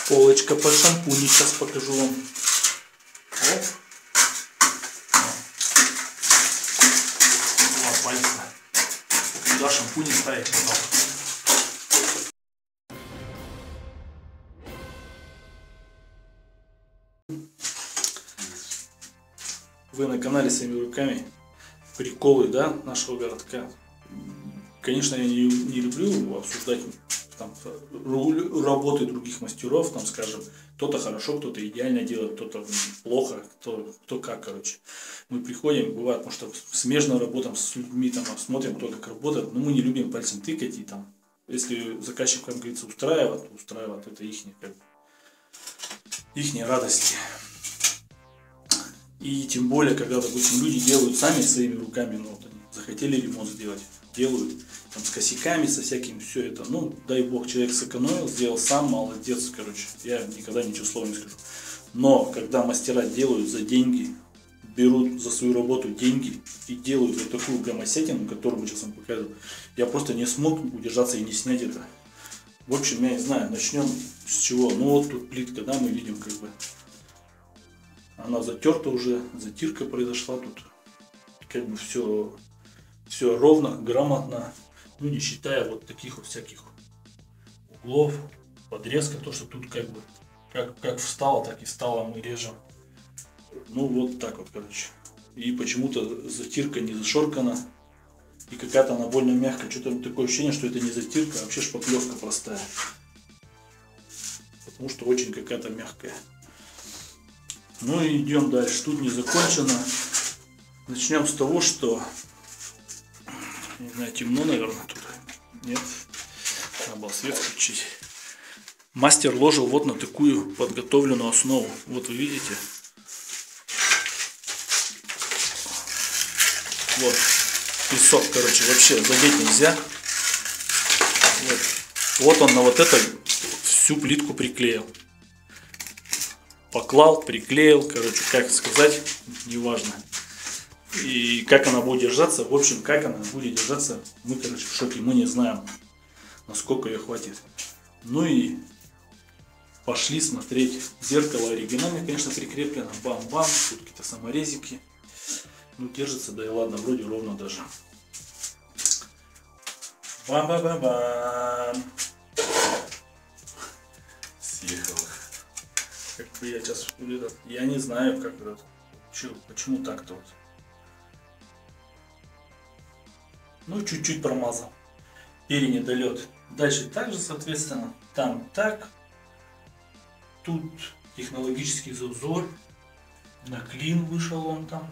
Полочка под шампунь, сейчас покажу вам. Оп. Два пальца. Сюда шампунь ставить потом. Вы на канале «Своими руками». Приколы, да, нашего городка. Конечно, я не люблю обсуждать там работы других мастеров, там, скажем, кто-то хорошо, кто-то идеально делает, кто-то плохо, кто как, короче. Мы приходим, бывает, потому что смежно работаем с людьми, там, смотрим, кто как работает, но мы не любим пальцем тыкать, и там, если заказчик, как говорится, устраивает, это ихние, как бы, ихние радости. И тем более, когда, допустим, люди делают сами своими руками, ну, вот они захотели ремонт сделать, делают, там, с косяками, со всяким, все это, ну, дай бог, человек сэкономил, сделал сам, молодец, короче, я никогда ничего слова не скажу. Но, когда мастера делают за деньги, берут за свою работу деньги и делают вот такую гомосятину, которую мы сейчас вам показываем, я просто не смог удержаться и не снять это. В общем, я не знаю, начнем с чего. Ну, вот тут плитка, да, мы видим, как бы, она затерта уже, затирка произошла тут, как бы все ровно, грамотно, ну не считая вот таких вот всяких углов, подрезка, то что тут как бы как встало, так и встало, мы режем. Ну вот так вот, короче. И почему-то затирка не зашоркана, и какая-то она больно мягкая, что-то такое ощущение, что это не затирка, а вообще шпаклевка простая, потому что очень какая-то мягкая. Ну и идем дальше. Тут не закончено. Начнем с того, что, не знаю, темно, наверное, тут. Нет. Надо было свет включить. Мастер ложил вот на такую подготовленную основу. Вот вы видите. Вот. Песок, короче, вообще задеть нельзя. Вот он на вот это всю плитку приклеил. Поклал, приклеил, короче, как сказать, неважно. И как она будет держаться, в общем, как она будет держаться, мы, короче, в шоке, мы не знаем, насколько ее хватит. Ну и пошли смотреть. Зеркало оригинальное, конечно, прикреплено, бам-бам, тут какие-то саморезики. Ну, держится, да и ладно, вроде ровно даже. Бам-бам-бам-бам. Съехал. Как бы я сейчас, я не знаю, как это, почему так-то вот. Ну, чуть-чуть промазал. Перенедолет. Дальше также, соответственно, там так. Тут технологический зазор. На клин вышел он там.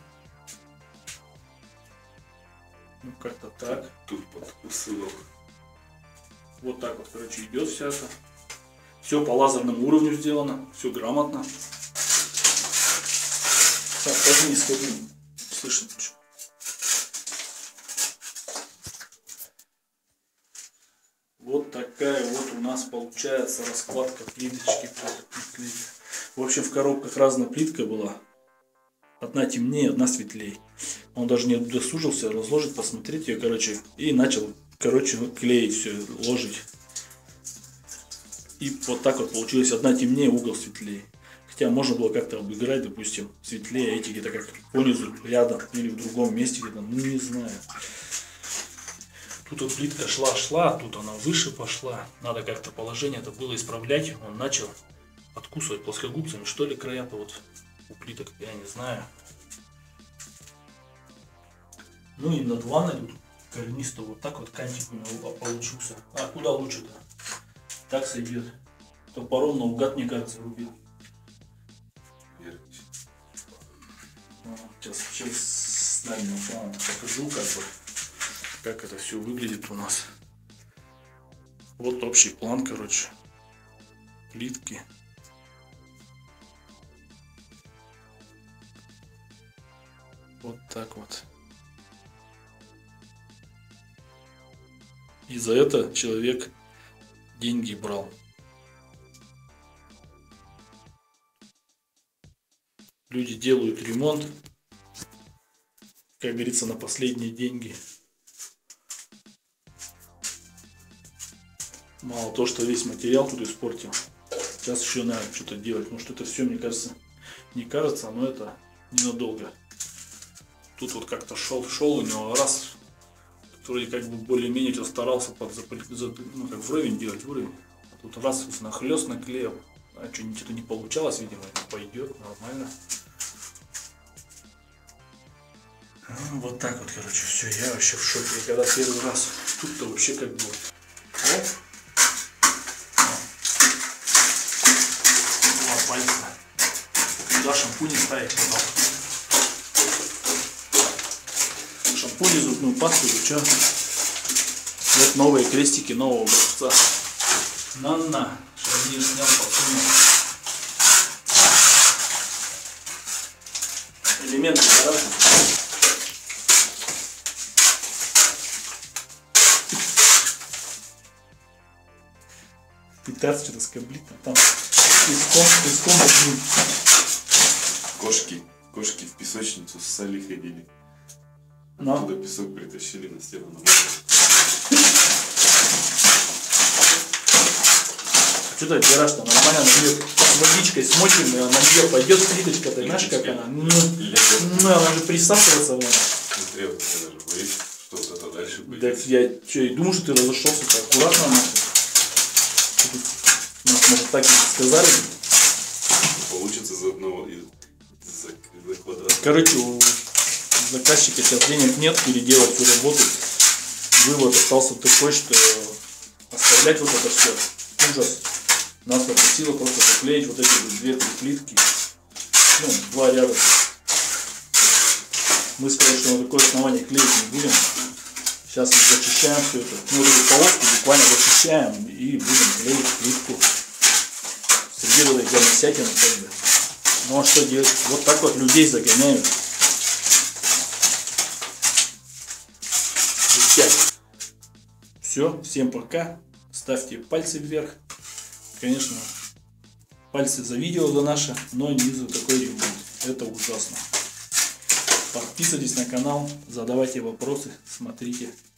Ну, как-то так. Тут подкусывал. Вот так вот, короче, идет вся это. Все по лазерному уровню сделано, все грамотно. Так, даже не сходим. Слышно почему? Вот такая вот у нас получается раскладка плиточки. В общем, в коробках разная плитка была. Одна темнее, одна светлее. Он даже не досужился разложить, посмотреть ее, короче. И начал, короче, клеить все, ложить. И вот так вот получилось, одна темнее, угол светлее. Хотя можно было как-то обыграть, допустим, светлее, а эти где-то как понизу, рядом или в другом месте где-то, ну не знаю. Тут вот плитка шла, тут она выше пошла. Надо как-то положение это было исправлять. Он начал откусывать плоскогубцами, что ли, края-то вот у плиток, я не знаю. Ну и над ванной тут корнисто вот так вот кантик у него получился. А куда лучше-то? Так сойдет. Топором наугад, мне кажется, рубил. Сейчас с дальнего плана покажу, как это все выглядит у нас. Вот общий план, короче. Плитки. Вот так вот. И за это человек деньги брал. Люди делают ремонт, как говорится, на последние деньги. Мало то, что весь материал тут испортил, Сейчас еще надо что-то делать. Может, это все, мне кажется, не кажется, но это ненадолго. Тут вот как-то шел у него раз, который как бы более-менее старался ну, как вровень делать, уровень. А тут раз нахлест наклеил. А что-то не получалось, видимо, пойдет нормально. Вот так вот, короче, все, я вообще в шоке. Я когда первый раз, тут-то вообще как бы... Оп. Два пальца. Куда шампунь ставить потом? Шампунь и зубную пасту, что? Вот новые крестики нового образца. На, шарнир снял, подсунул. Элементы гаража. Пытаться что-то скоблить, а там песком возьмут. Кошки в песочницу ссали ходили. Но. Туда песок притащили на стену. Что ты гараж-то нормально, на нее с водичкой смочим, и на нее пойдет плиточка, ты знаешь, как она? Ну, она же присасываться надо. Смотрел, я даже боюсь, что что-то дальше будет. Да я что, и думаю, что ты разошелся-то аккуратно нахуй. Нас, может, так и сказали. Получится за одного за квадрат. Короче, у заказчика сейчас денег нет переделать всю работу. Вывод остался такой, что оставлять вот это все ужас. Нас попросило просто заклеить вот эти вот 2-3 плитки. Ну, 2 ряда. Мы сказали, что на такое основание клеить не будем. Сейчас зачищаем все это. Ну, вот эту полоску буквально зачищаем и будем клеить плитку. Среди вот этой гомосятины как бы. Ну а что делать? Вот так вот людей загоняют. Все, всем пока. Ставьте пальцы вверх. Конечно, пальцы за видео за наше, но не за такой ремонт. Это ужасно. Подписывайтесь на канал, задавайте вопросы, смотрите.